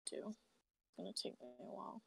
do. It's gonna take me a while.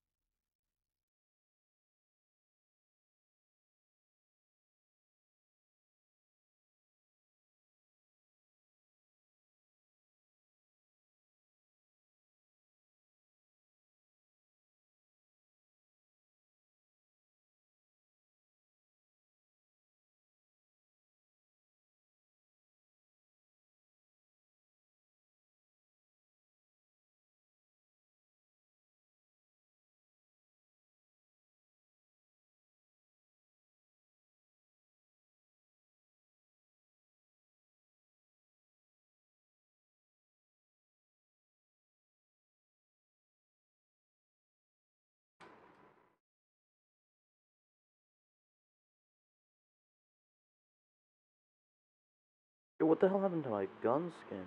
Yo, what the hell happened to my gun skin?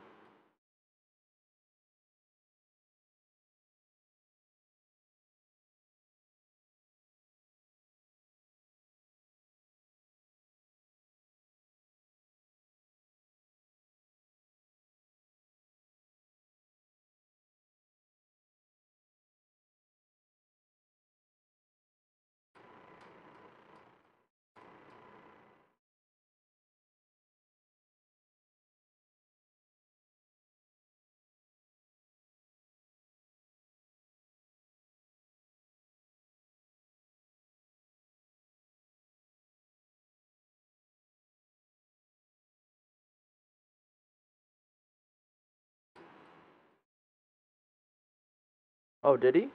Oh, did he?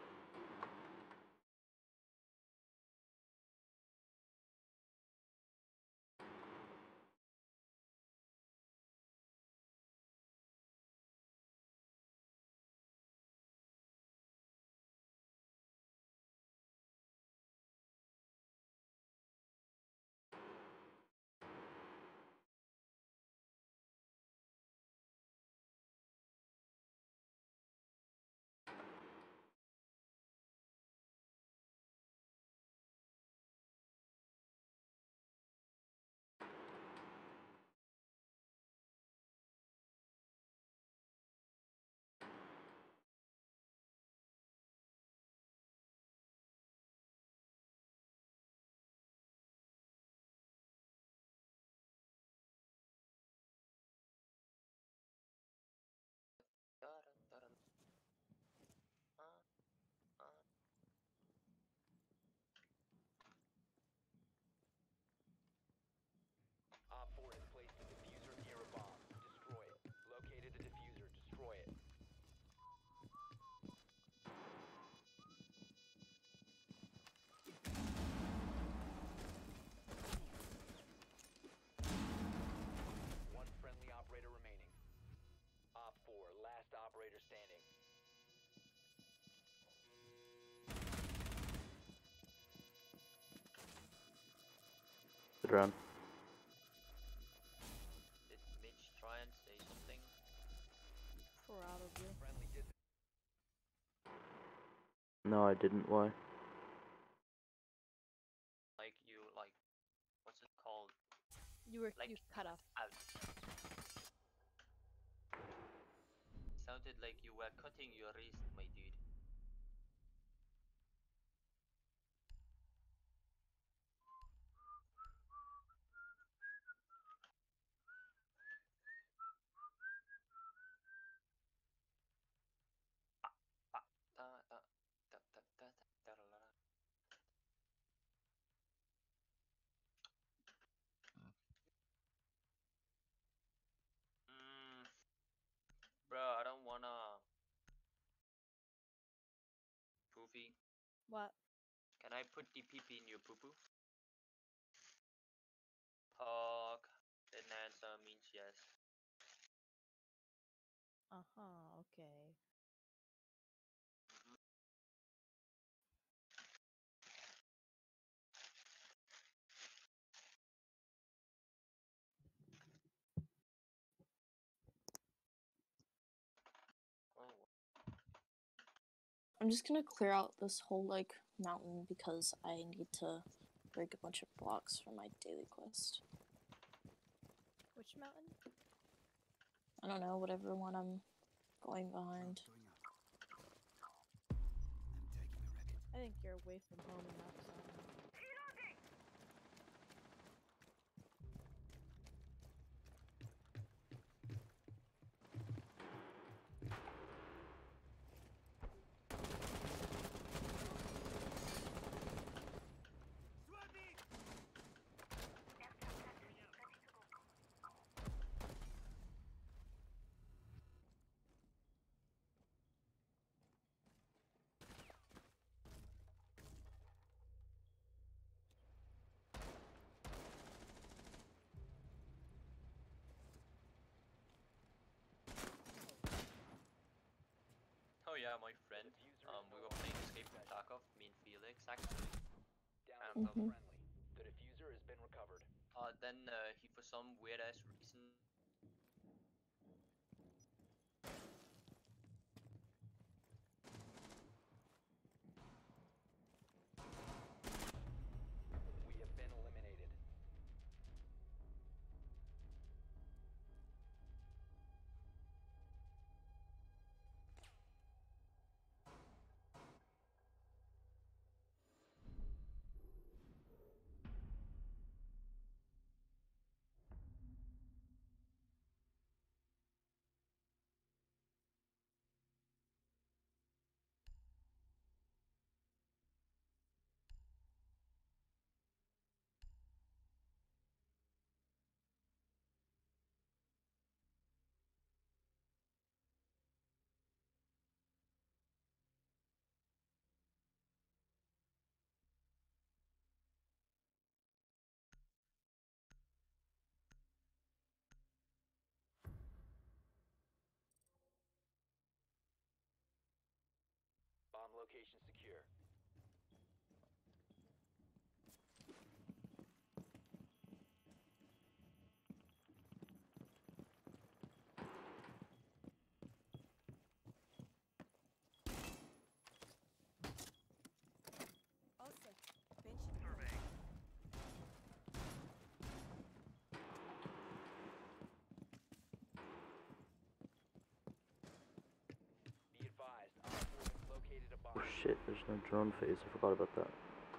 Op 4 has placed a diffuser near a bomb. Destroy it. Located the diffuser. Destroy it. One friendly operator remaining. Op 4, last operator standing. Good round. Did Mitch try and say something? Probably. Friendly No, I didn't. Why? Like you like, what's it called? You were Like you cut off. out. Sounded like you were cutting your wrist, my dude. Bro, I don't wanna. Poofy, What? can I put the pee in your poo poo? Talk. Then answer means yes. Okay. Oh. I'm just gonna clear out this whole like mountain because I need to break a bunch of blocks for my daily quest. Which mountain? I don't know, whatever one I'm going behind. think you're away from home enough, so. Oh yeah, my friend. We were playing Escape from Tarkov, me and Felix actually. Down And to friendly. The diffuser has been recovered. then he for some weird ass reason We have been eliminated. Bomb location secure. Be advised, Op 4 has located a bomb. Oh shit, there's no drone phase. I forgot about that.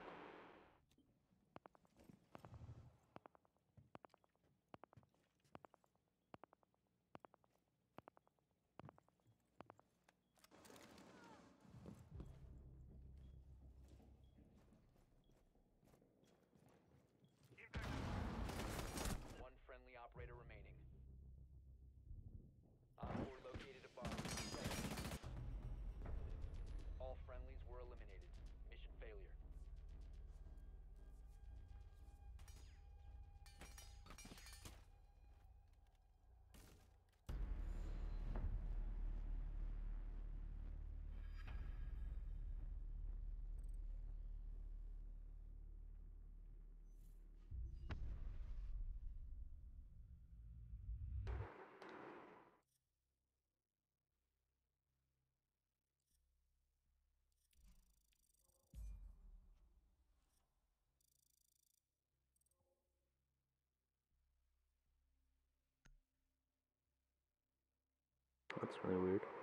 One friendly operator remaining. Op 4 located a bomb. All friendlies were eliminated. Mission failure. That's really weird.